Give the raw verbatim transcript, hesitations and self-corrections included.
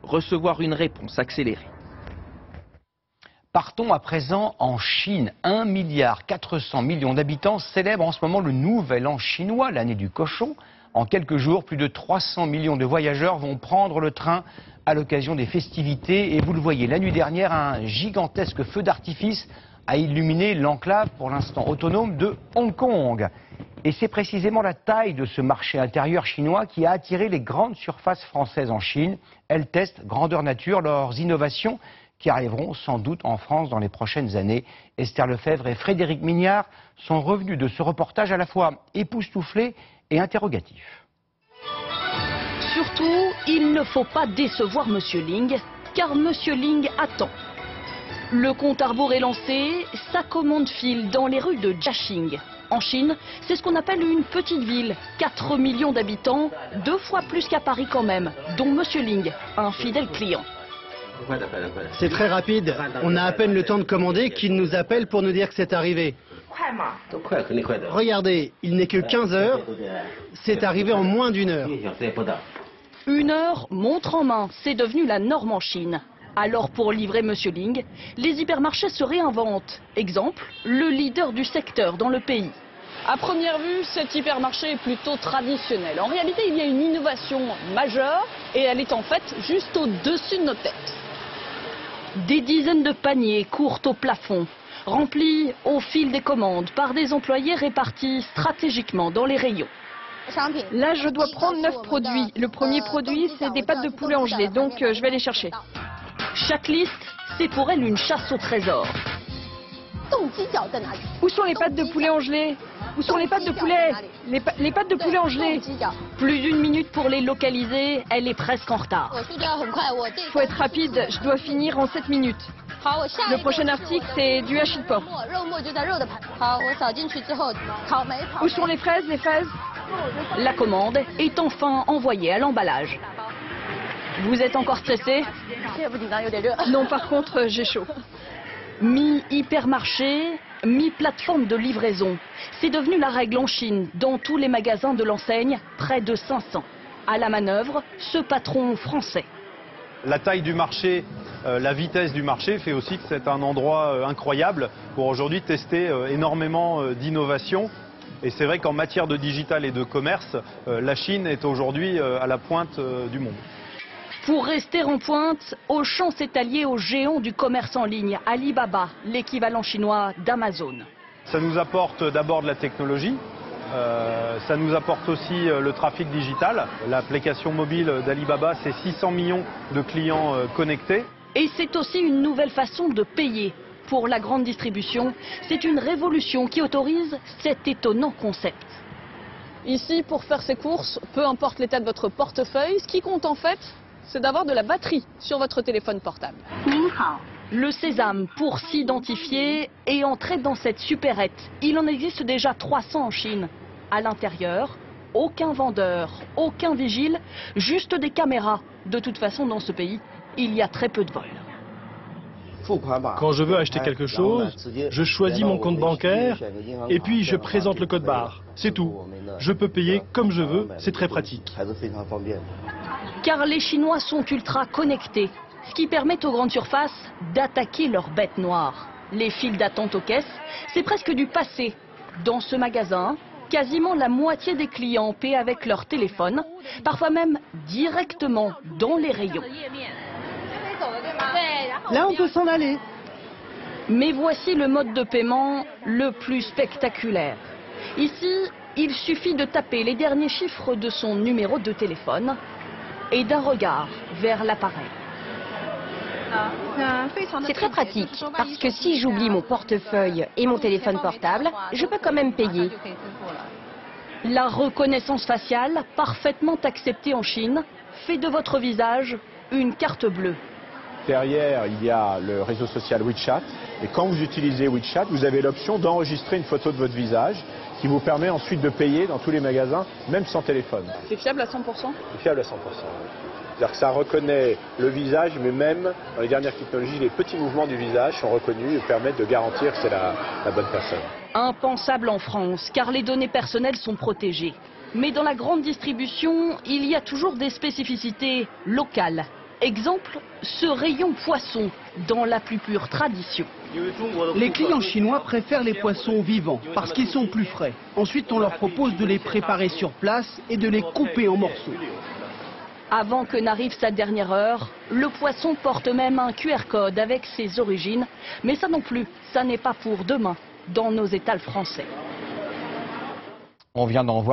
recevoir une réponse accélérée. Partons à présent en Chine. un milliard quatre cents millions d'habitants célèbrent en ce moment le nouvel an chinois, l'année du cochon. En quelques jours, plus de trois cents millions de voyageurs vont prendre le train à l'occasion des festivités. Et vous le voyez, la nuit dernière, un gigantesque feu d'artifice a illuminé l'enclave, pour l'instant autonome, de Hong Kong. Et c'est précisément la taille de ce marché intérieur chinois qui a attiré les grandes surfaces françaises en Chine. Elles testent grandeur nature leurs innovations qui arriveront sans doute en France dans les prochaines années. Esther Lefebvre et Frédéric Mignard sont revenus de ce reportage à la fois époustouflé et interrogatif. Surtout, il ne faut pas décevoir Monsieur Ling, car Monsieur Ling attend. Le compte à rebours est lancé, sa commande file dans les rues de Jiaxing. En Chine, c'est ce qu'on appelle une petite ville, quatre millions d'habitants, deux fois plus qu'à Paris quand même, dont Monsieur Ling, un fidèle client. C'est très rapide, on a à peine le temps de commander qu'il nous appelle pour nous dire que c'est arrivé. Regardez, il n'est que quinze heures, c'est arrivé en moins d'une heure. Une heure, montre en main, c'est devenu la norme en Chine. Alors pour livrer Monsieur Ling, les hypermarchés se réinventent. Exemple, le leader du secteur dans le pays. À première vue, cet hypermarché est plutôt traditionnel. En réalité, il y a une innovation majeure et elle est en fait juste au-dessus de nos têtes. Des dizaines de paniers courent au plafond, remplis au fil des commandes par des employés répartis stratégiquement dans les rayons. Là, je dois prendre neuf produits. Le premier produit, c'est des pâtes de poulet en gelée, donc euh, je vais les chercher. Chaque liste, c'est pour elle une chasse au trésor. Où sont les pâtes de poulet en gelée? Où sont les pâtes de poulet? les, pa les pâtes de poulet en gelée. Plus d'une minute pour les localiser, elle est presque en retard. Faut être rapide, je dois finir en sept minutes. Le prochain article, c'est du hachis de porc. Où sont les fraises, les fraises? La commande est enfin envoyée à l'emballage. Vous êtes encore stressé? Non, par contre, j'ai chaud. Mi-hypermarché, mi-plateforme de livraison. C'est devenu la règle en Chine, dans tous les magasins de l'enseigne, près de cinq cents. À la manœuvre, ce patron français. La taille du marché, euh, la vitesse du marché fait aussi que c'est un endroit euh, incroyable pour aujourd'hui tester euh, énormément euh, d'innovations. Et c'est vrai qu'en matière de digital et de commerce, euh, la Chine est aujourd'hui euh, à la pointe euh, du monde. Pour rester en pointe, Auchan s'est allié aux géants du commerce en ligne, Alibaba, l'équivalent chinois d'Amazon. Ça nous apporte d'abord de la technologie, euh, ça nous apporte aussi euh, le trafic digital. L'application mobile d'Alibaba, c'est six cents millions de clients euh, connectés. Et c'est aussi une nouvelle façon de payer. Pour la grande distribution, c'est une révolution qui autorise cet étonnant concept. Ici, pour faire ses courses, peu importe l'état de votre portefeuille, ce qui compte en fait, c'est d'avoir de la batterie sur votre téléphone portable. Le sésame pour s'identifier et entrer dans cette supérette. Il en existe déjà trois cents en Chine. À l'intérieur, aucun vendeur, aucun vigile, juste des caméras. De toute façon, dans ce pays, il y a très peu de vols. Quand je veux acheter quelque chose, je choisis mon compte bancaire et puis je présente le code barre. C'est tout. Je peux payer comme je veux, c'est très pratique. Car les Chinois sont ultra connectés, ce qui permet aux grandes surfaces d'attaquer leurs bêtes noires. Les files d'attente aux caisses, c'est presque du passé. Dans ce magasin, quasiment la moitié des clients paient avec leur téléphone, parfois même directement dans les rayons. Là, on peut s'en aller. Mais voici le mode de paiement le plus spectaculaire. Ici, il suffit de taper les derniers chiffres de son numéro de téléphone et d'un regard vers l'appareil. C'est très pratique, parce que si j'oublie mon portefeuille et mon téléphone portable, je peux quand même payer. La reconnaissance faciale, parfaitement acceptée en Chine, fait de votre visage une carte bleue. Derrière, il y a le réseau social WeChat. Et quand vous utilisez WeChat, vous avez l'option d'enregistrer une photo de votre visage qui vous permet ensuite de payer dans tous les magasins, même sans téléphone. C'est fiable à cent pour cent? C'est fiable à cent pour cent. C'est-à-dire que ça reconnaît le visage, mais même dans les dernières technologies, les petits mouvements du visage sont reconnus et permettent de garantir que c'est la, la bonne personne. Impensable en France, car les données personnelles sont protégées. Mais dans la grande distribution, il y a toujours des spécificités locales. Exemple, ce rayon poisson, dans la plus pure tradition. Les clients chinois préfèrent les poissons vivants parce qu'ils sont plus frais. Ensuite, on leur propose de les préparer sur place et de les couper en morceaux. Avant que n'arrive sa dernière heure, le poisson porte même un Q R code avec ses origines. Mais ça non plus, ça n'est pas pour demain, dans nos étals français. On vient d'en voir.